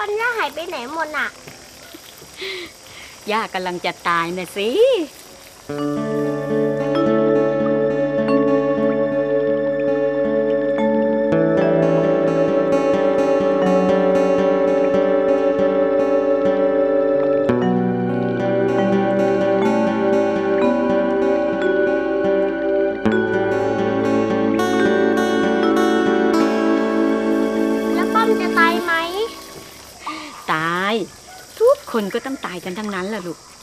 ปัญญาหายไปไหนหมดน่ะย่ากำลังจะตายนะสิแล้วป้อมจะตายไหมตายทุกคนก็ต้องตายกันทั้งนั้นแหละลูก